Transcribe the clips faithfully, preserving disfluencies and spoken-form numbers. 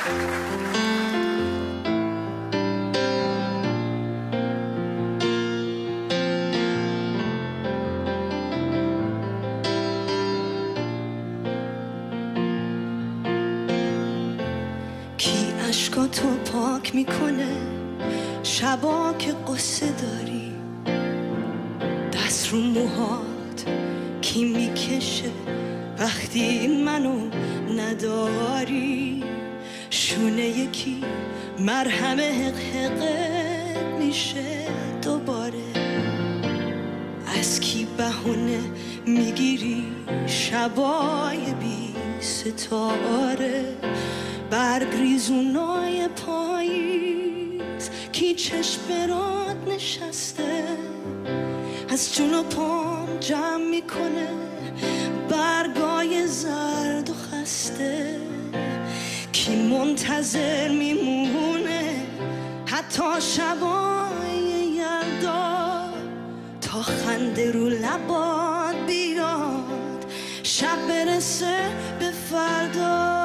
کی عشقاتو پاک میکنه شبا که قصه داری؟ دست رو موهات کی میکشه وقتی منو نداری؟ شونه یکی مرهم حق حقت میشه دوباره؟ از کی بهونه میگیری شبای بی ستاره؟ برگ ریزونای پاییز کی چشم برات نشسته؟ از جون و پام جمع میکنه برگای زرد و خسته؟ کی منتظر میمونه حتی شبای یلدا تا خنده رو لبات بیاد شب برسه به فردا؟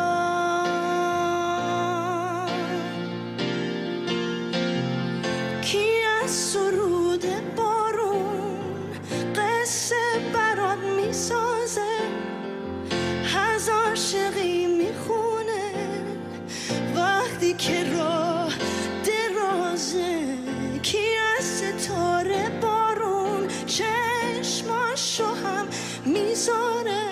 کی از سرود بارون قصه برات میسازه؟ از عاشقی میخونه وقتی که راه درازه؟ کی از ستاره بارون چشماشو هم میذاره؟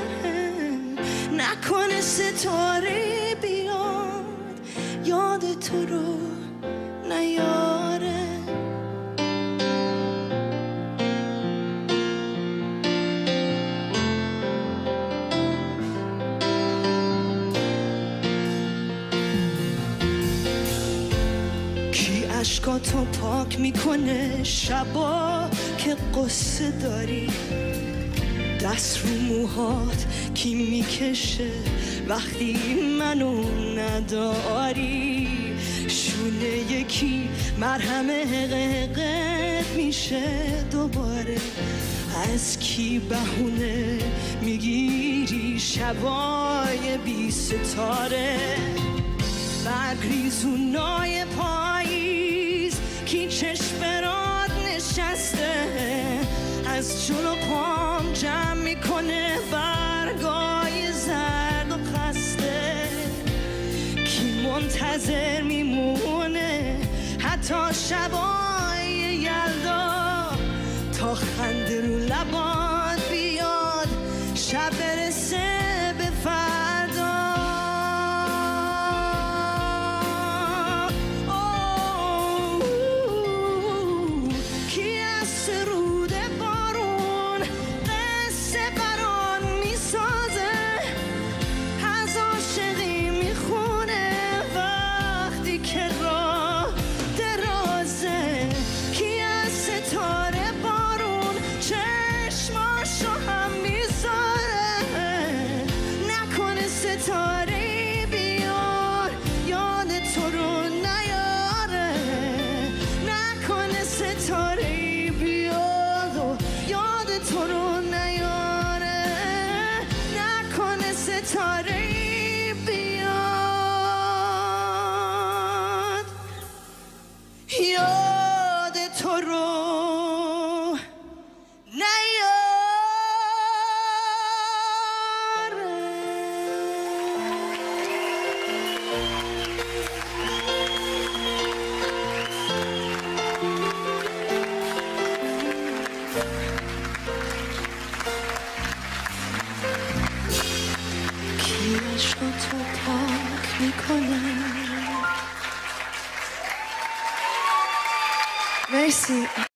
نکنه ستاره بیاد یاد تو رو نیاره؟ کی عشقاتو پاک میکنه شبا که قصه داری؟ دست رو موهات کی میکشه وقتی منو نداری؟ شونه یکی مرهم حقیقت میشه دوباره؟ از کی بهونه میگیری شبای بی ستاره؟ برگ ریزونای پاییز کی چشم برات نشسته؟ از جون و پام جمع میکنه برگای زرد و خسته؟ کی منتظر میمونه حتی شبای یلدا تا خنده رو لبات بیاد شب برسه به فردا؟ کی از سرود بارون قصه برات میسازه؟ از عاشقی میخونه وقتی که راه درازه؟ کی از ستاره بارون چشماشو هم میذاره؟ نکنه ستاره بیار یاد تو رو نیاره؟ نکنه ستاره بیاد و یاد تو رو نیاره؟ نکنه ستاره بیاد یاد تو رو کی عشقاتو پاک میکنه؟ مرسی.